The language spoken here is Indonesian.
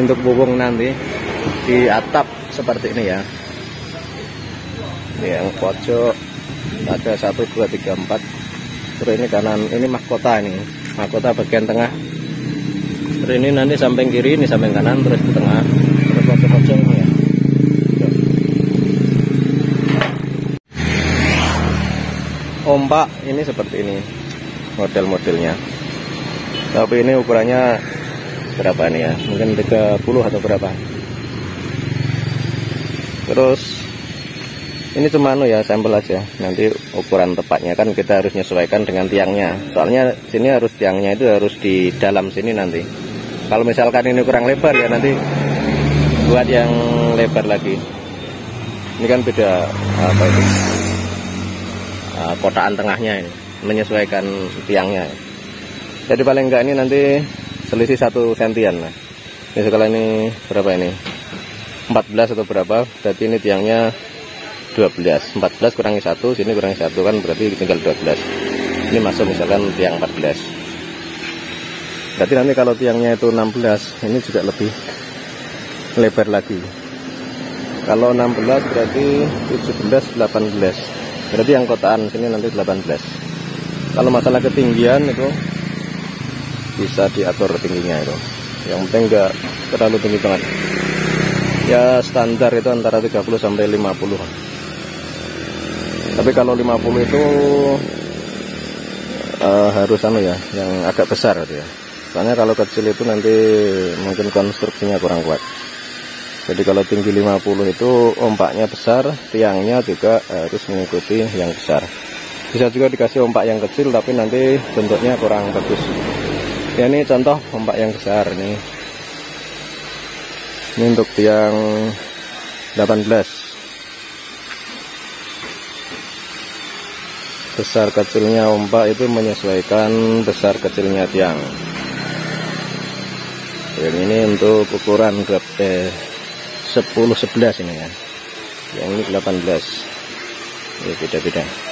untuk bubung nanti di atap seperti ini ya. Ini yang pojok ada 1, 2, 3, 4. Terus ini kanan, ini mahkota, ini mahkota bagian tengah. Terus ini nanti samping kiri, ini samping kanan, terus ke tengah, terus pojok-pojok ini ya. Ombak ini seperti ini model-modelnya, tapi ini ukurannya berapa nih ya, mungkin 30 atau berapa. Terus ini cuma ya sampel aja, nanti ukuran tepatnya kan kita harus menyesuaikan dengan tiangnya, soalnya sini harus tiangnya itu harus di dalam sini nanti. Kalau misalkan ini kurang lebar ya nanti buat yang lebar lagi. Ini kan beda apa itu, kotaan tengahnya ini menyesuaikan tiangnya. Jadi paling enggak ini nanti selisih 1 sentian lah. Ini sekarang ini berapa ini, 14 atau berapa, berarti ini tiangnya 12, 14 kurangi 1, sini kurangi 1 kan berarti tinggal 12. Ini masuk misalkan tiang 14. Berarti nanti kalau tiangnya itu 16, ini juga lebih lebar lagi. Kalau 16 berarti 17, 18. Berarti yang kotaan sini nanti 18. Kalau masalah ketinggian itu bisa diatur tingginya itu. Yang penting enggak terlalu tinggi banget. Ya standar itu antara 30 sampai 50. Tapi kalau 50 itu harus ya, yang agak besar gitu ya. Soalnya kalau kecil itu nanti mungkin konstruksinya kurang kuat. Jadi kalau tinggi 50 itu ombaknya besar, tiangnya juga harus mengikuti yang besar. Bisa juga dikasih ombak yang kecil tapi nanti bentuknya kurang bagus. Ya ini contoh ombak yang besar nih. Ini untuk tiang 18. Besar kecilnya ombak itu menyesuaikan besar kecilnya tiang. Yang ini untuk ukuran 10-11 ini ya. Yang ini 18. Ya beda-beda.